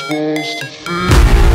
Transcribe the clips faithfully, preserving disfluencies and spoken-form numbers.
supposed to feel.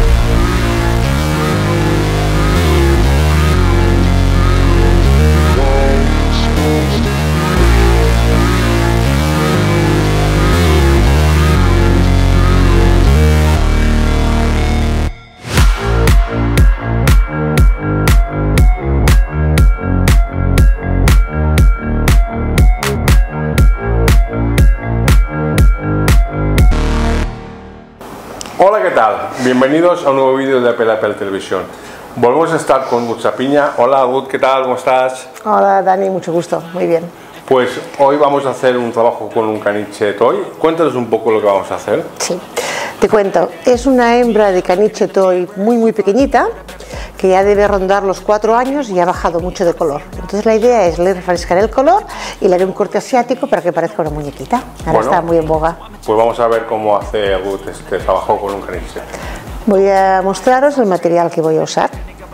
Hola, ¿qué tal? Bienvenidos a un nuevo vídeo de Apple Apple Televisión. Volvemos a estar con Ruth Chapiña. Hola Ruth, ¿qué tal? ¿Cómo estás? Hola Dani, mucho gusto, muy bien. Pues hoy vamos a hacer un trabajo con un caniche toy. Cuéntanos un poco lo que vamos a hacer. Sí, te cuento. Es una hembra de caniche toy muy muy pequeñita, que ya debe rondar los cuatro años y ha bajado mucho de color. Entonces la idea es le refrescar el color y le haré un corte asiático para que parezca una muñequita. Ahora Bueno, está muy en boga. Pues vamos a ver cómo hace Ruth este trabajo con un caniche. Voy a mostraros el material que voy a usar.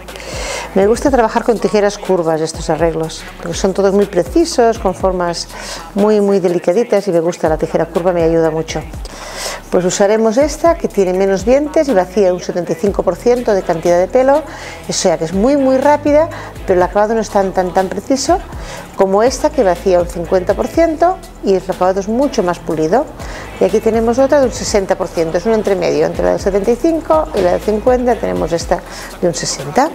Me gusta trabajar con tijeras curvas estos arreglos, porque son todos muy precisos, con formas muy muy delicaditas, y me gusta la tijera curva, me ayuda mucho. Pues usaremos esta, que tiene menos dientes y vacía un setenta y cinco por ciento de cantidad de pelo, o sea que es muy muy rápida, pero el acabado no es tan tan tan preciso como esta, que vacía un cincuenta por ciento y el acabado es mucho más pulido. Y aquí tenemos otra de un sesenta por ciento, es un entremedio entre la del setenta y cinco y la del cincuenta, tenemos esta de un sesenta.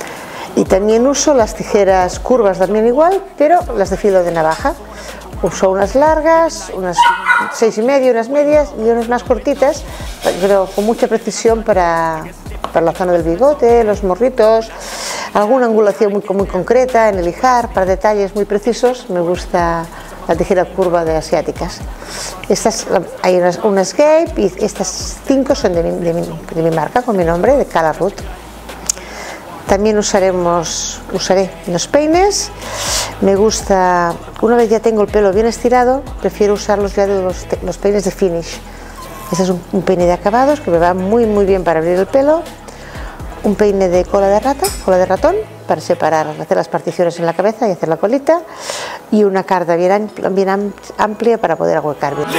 Y también uso las tijeras curvas también igual, pero las de filo de navaja. Uso unas largas, unas seis y medio, unas medias y unas más cortitas, pero con mucha precisión para, para la zona del bigote, los morritos, alguna angulación muy, muy concreta en el ijar, para detalles muy precisos. Me gusta la tijera curva de asiáticas. Estas, hay unas, unas Gape, y estas cinco son de mi, de, mi, de mi marca, con mi nombre, de Cala Ruth. También usaremos, usaré los peines. Me gusta, una vez ya tengo el pelo bien estirado, prefiero usarlos ya de los, los peines de finish. Este es un, un peine de acabados que me va muy muy bien para abrir el pelo. Un peine de cola de rata, cola de ratón, para separar, hacer las particiones en la cabeza y hacer la colita. Y una carda bien, bien amplia para poder ahuecar bien.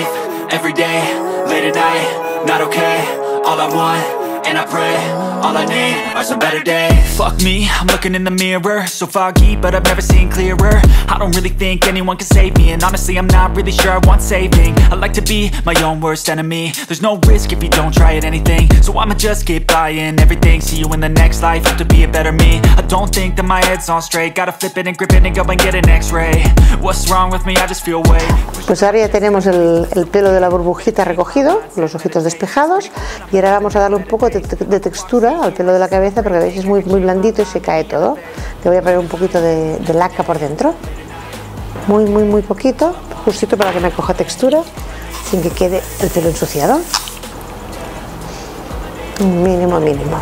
And I pray, all I need are some better days. Fuck me, I'm looking in the mirror, so foggy, but I've never seen clearer. I don't really think anyone can save me, and honestly I'm not really sure I want saving. I like to be my own worst enemy. There's no risk if you don't try at anything, so I'ma just keep buying everything. See you in the next life, have to be a better me. I don't think that my head's on straight, gotta flip it and grip it and go and get an x-ray. What's wrong with me? I just feel weight. Pues ahora ya tenemos el, el pelo de la burbujita recogido, los ojitos despejados, y ahora vamos a darle un poco de, de textura al pelo de la cabeza, porque veis es muy, muy blandito y se cae todo. Le voy a poner un poquito de, de laca por dentro, muy muy muy poquito, justito para que me coja textura sin que quede el pelo ensuciado. Mínimo mínimo.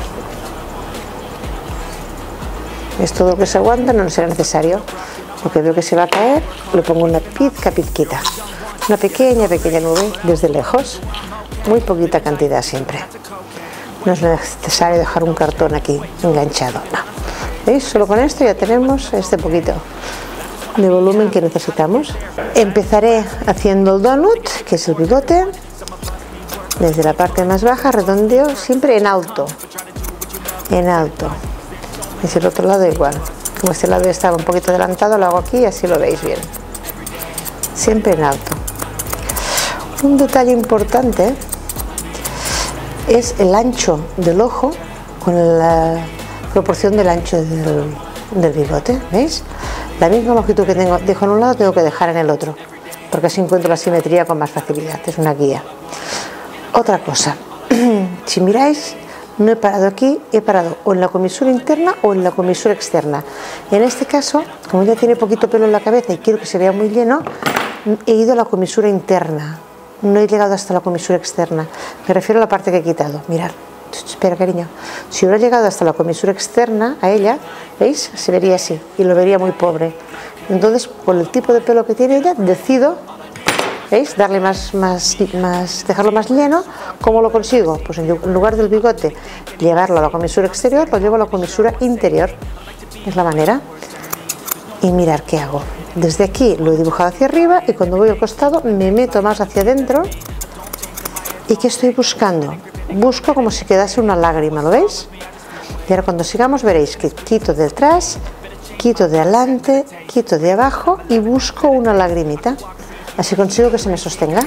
Es todo lo que se aguanta, no será necesario, porque veo que se va a caer. Le pongo una pizca pizquita, una pequeña pequeña nube desde lejos, muy poquita cantidad siempre. No es necesario dejar un cartón aquí enganchado, no. ¿Veis? Solo con esto ya tenemos este poquito de volumen que necesitamos. Empezaré haciendo el donut, que es el bigote, desde la parte más baja, redondeo, siempre en alto, en alto. Y el otro lado igual. Como este lado estaba un poquito adelantado, lo hago aquí y así lo veis bien. Siempre en alto. Un detalle importante es el ancho del ojo con la proporción del ancho del, del bigote, ¿veis? La misma longitud que tengo, dejo en un lado, tengo que dejar en el otro, porque así encuentro la simetría con más facilidad, es una guía. Otra cosa, si miráis, no he parado aquí, he parado o en la comisura interna o en la comisura externa. En este caso, como ya tiene poquito pelo en la cabeza y quiero que se vea muy lleno, he ido a la comisura interna. No he llegado hasta la comisura externa, me refiero a la parte que he quitado. Mirad, espera cariño, si hubiera llegado hasta la comisura externa, a ella, ¿veis? Se vería así y lo vería muy pobre. Entonces, por el tipo de pelo que tiene ella, decido, ¿veis? Darle más, más, más, dejarlo más lleno. ¿Cómo lo consigo? Pues en lugar del bigote, llevarlo a la comisura exterior, lo llevo a la comisura interior. Es la manera. Y mirar qué hago. Desde aquí lo he dibujado hacia arriba y cuando voy al costado me meto más hacia adentro ¿Y qué estoy buscando? Busco como si quedase una lágrima, ¿lo veis? Y ahora cuando sigamos veréis que quito de atrás, quito de adelante, quito de abajo y busco una lagrimita. Así consigo que se me sostenga.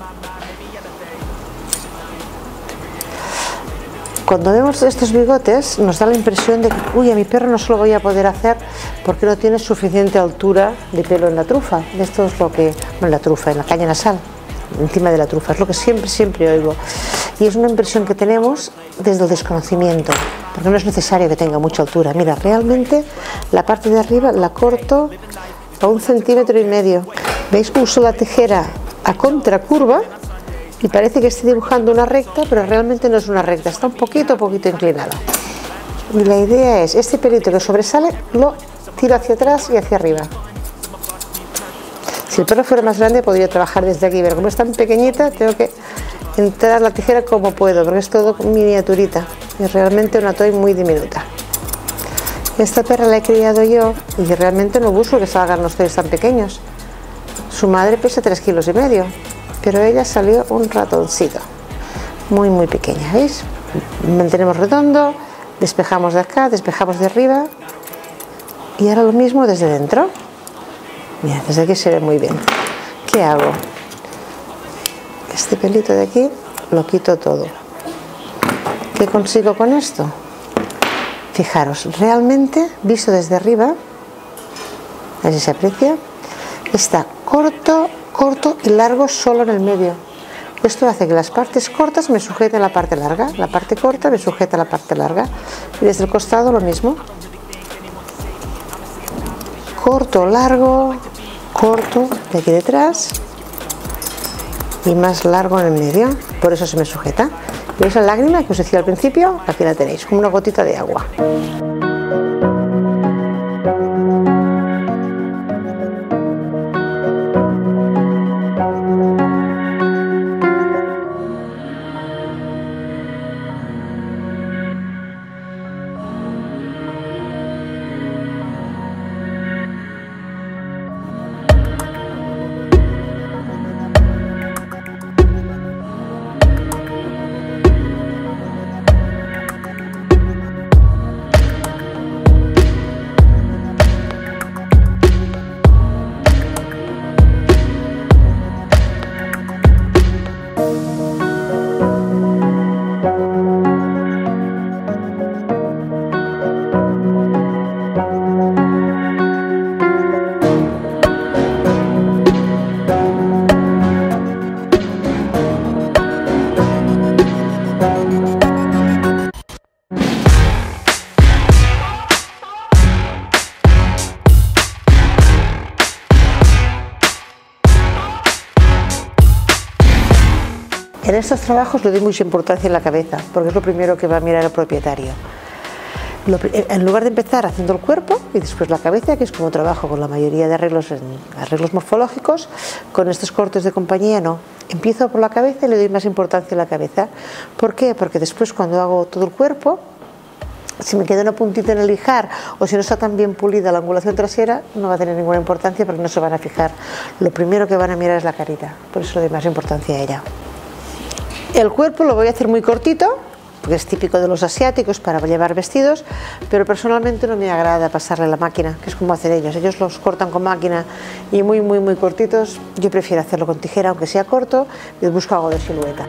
Cuando vemos estos bigotes nos da la impresión de que, uy, a mi perro no se lo voy a poder hacer porque no tiene suficiente altura de pelo en la trufa. Esto es lo que, no en la trufa, en la caña nasal, encima de la trufa, es lo que siempre, siempre oigo. Y es una impresión que tenemos desde el desconocimiento, porque no es necesario que tenga mucha altura. Mira, realmente la parte de arriba la corto a un centímetro y medio. ¿Veis? Uso la tijera a contracurva y parece que estoy dibujando una recta, pero realmente no es una recta, está un poquito, poquito inclinada. Y la idea es, este pelito que sobresale, lo tiro hacia atrás y hacia arriba. Si el perro fuera más grande podría trabajar desde aquí, pero como es tan pequeñita, tengo que entrar la tijera como puedo, porque es todo miniaturita, es realmente una toy muy diminuta. Esta perra la he criado yo y realmente no busco que salgan los toys tan pequeños. Su madre pesa tres kilos y medio. Pero ella salió un ratoncito, muy muy pequeña, ¿veis? Mantenemos redondo, despejamos de acá, despejamos de arriba y ahora lo mismo desde dentro. Mira, desde aquí se ve muy bien. ¿Qué hago? Este pelito de aquí lo quito todo. ¿Qué consigo con esto? Fijaros, realmente, visto desde arriba, a ver si se aprecia, está corto, corto y largo solo en el medio. Esto hace que las partes cortas me sujeten la parte larga, la parte corta me sujeta la parte larga y desde el costado lo mismo. Corto, largo, corto de aquí detrás y más largo en el medio, por eso se me sujeta. ¿Veis la lágrima que os decía al principio? Aquí la tenéis, como una gotita de agua. En estos trabajos le doy mucha importancia en la cabeza, porque es lo primero que va a mirar el propietario. Lo, en lugar de empezar haciendo el cuerpo y después la cabeza, que es como trabajo con la mayoría de arreglos, en, arreglos morfológicos, con estos cortes de compañía no. Empiezo por la cabeza y le doy más importancia a la cabeza. ¿Por qué? Porque después cuando hago todo el cuerpo, si me queda una puntita en el lijar o si no está tan bien pulida la angulación trasera, no va a tener ninguna importancia porque no se van a fijar. Lo primero que van a mirar es la carita, por eso le doy más importancia a ella. El cuerpo lo voy a hacer muy cortito, porque es típico de los asiáticos para llevar vestidos, pero personalmente no me agrada pasarle la máquina, que es como hacen ellos. Ellos los cortan con máquina y muy, muy, muy cortitos. Yo prefiero hacerlo con tijera, aunque sea corto, y busco algo de silueta.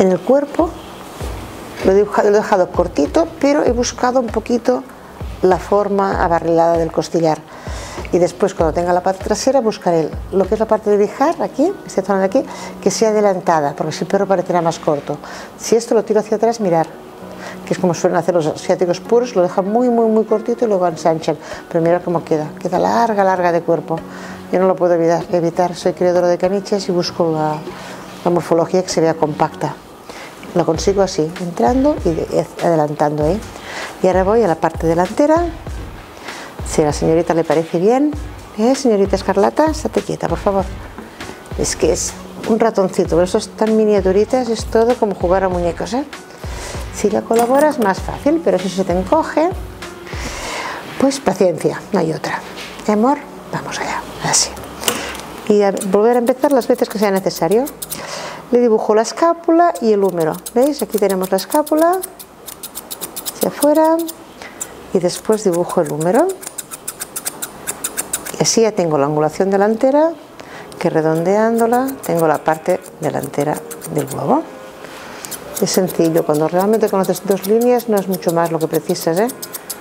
En el cuerpo lo he dibujado, lo he dejado cortito, pero he buscado un poquito la forma abarrilada del costillar. Y después, cuando tenga la parte trasera, buscaré lo que es la parte de lijar, aquí, esta zona de aquí, que sea adelantada, porque si el perro parecerá más corto. Si esto lo tiro hacia atrás, mirar, que es como suelen hacer los asiáticos puros, lo dejan muy, muy, muy cortito y luego ensanchan. Pero mirad cómo queda, queda larga, larga de cuerpo. Yo no lo puedo evitar, evitar. Soy criadora de caniches y busco la, la morfología que se vea compacta. Lo consigo así, entrando y de, adelantando, ¿eh? Y ahora voy a la parte delantera. Si a la señorita le parece bien, ¿eh, señorita Escarlata? Estate quieta, por favor. Es que es un ratoncito, pero esos tan miniaturitas, es todo como jugar a muñecos, ¿eh? Si la colaboras, más fácil, pero si se te encoge, pues paciencia, no hay otra. ¿Eh, amor? Vamos allá, así. Y a volver a empezar las veces que sea necesario. Le dibujo la escápula y el húmero. ¿Veis? Aquí tenemos la escápula hacia afuera y después dibujo el húmero. Y así ya tengo la angulación delantera, que redondeándola tengo la parte delantera del huevo. Es sencillo, cuando realmente conoces dos líneas no es mucho más lo que precisas, ¿eh?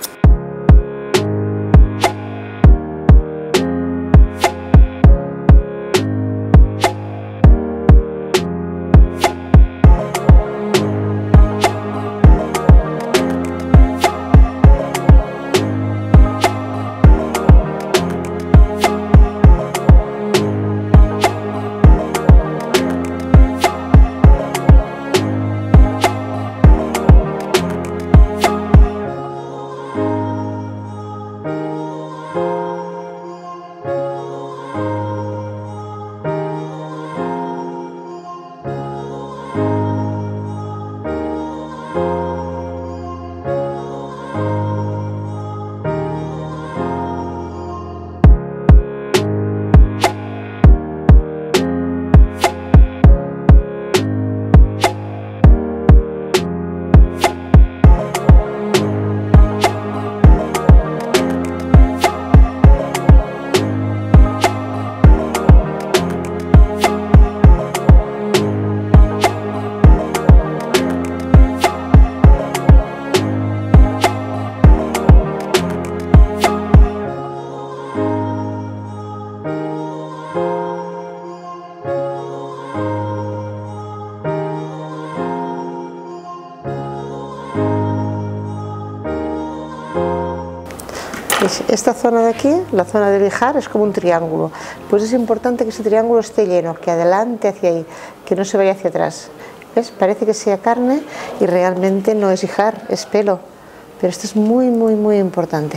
Esta zona de aquí, la zona de lijar, es como un triángulo. Pues es importante que ese triángulo esté lleno, que adelante hacia ahí, que no se vaya hacia atrás. ¿Ves? Parece que sea carne y realmente no es lijar, es pelo. Pero esto es muy, muy, muy importante.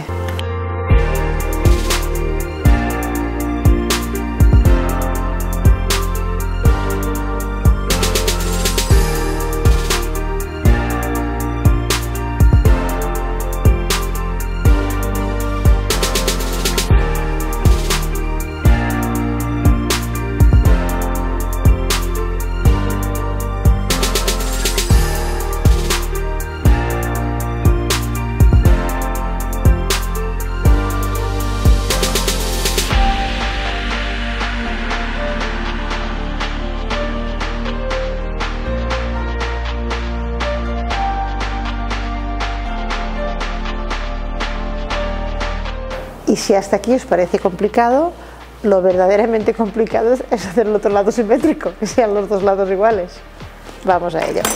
Y si hasta aquí os parece complicado, lo verdaderamente complicado es hacer el otro lado simétrico, que sean los dos lados iguales. Vamos a ello.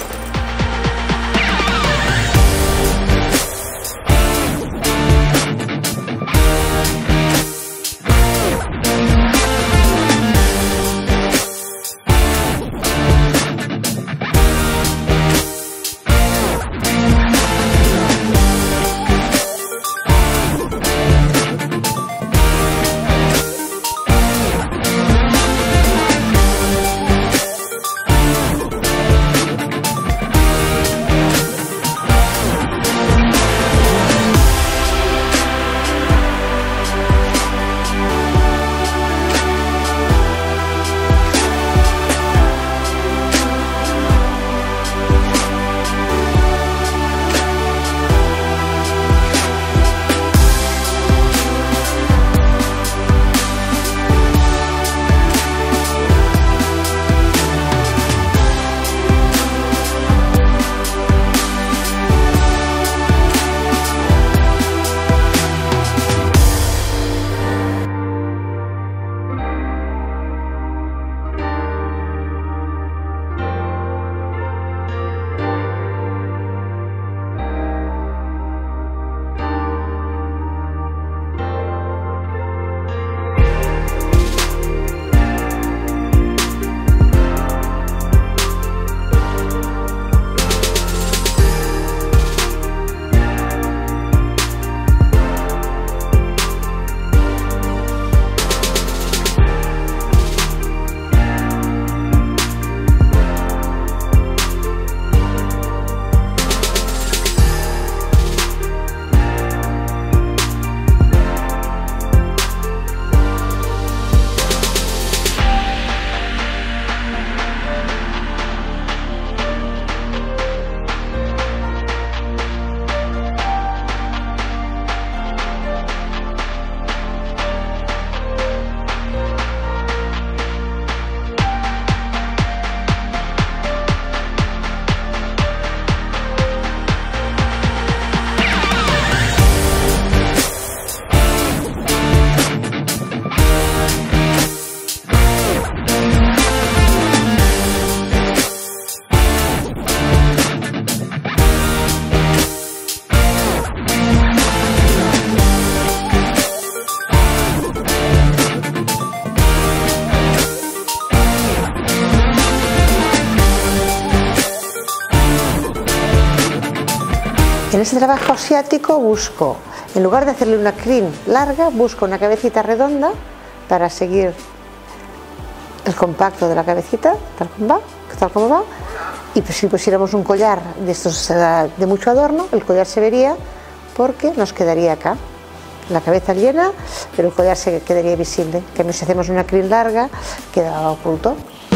En ese trabajo asiático busco, en lugar de hacerle una crin larga, busco una cabecita redonda para seguir el compacto de la cabecita, tal como va, tal como va. Y pues si pusiéramos un collar de estos de mucho adorno, el collar se vería porque nos quedaría acá. La cabeza llena, pero el collar se quedaría visible. Que si hacemos una crin larga, queda oculto.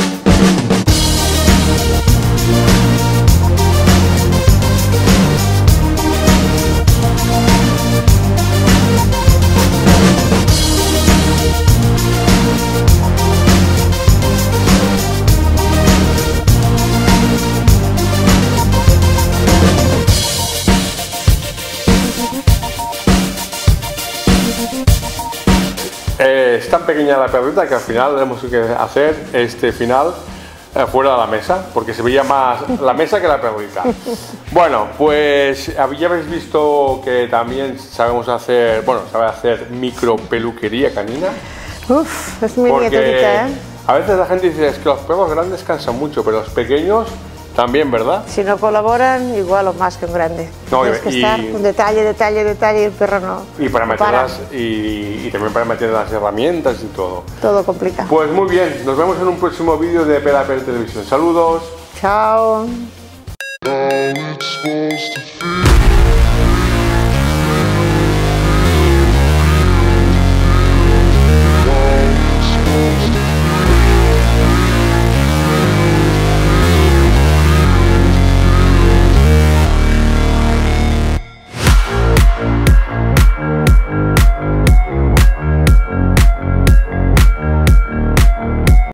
Eh, es tan pequeña la perrita que al final tenemos que hacer este final eh, fuera de la mesa, porque se veía más la mesa que la perrita. Bueno, pues ya habéis visto que también sabemos hacer, bueno, sabe hacer micro peluquería canina. Uf, es muy nietecita, ¿eh? A veces la gente dice es que los perros grandes cansan mucho, pero los pequeños también, ¿verdad? Si no colaboran, igual o más que un grande. No, Tienes que y, estar un detalle, detalle, detalle, y el perro no. Y para no meterlas y, y también para meter las herramientas y todo. Todo complica. Pues muy bien, nos vemos en un próximo vídeo de Pela Pel Televisión. Saludos. Chao. How it's supposed to feel.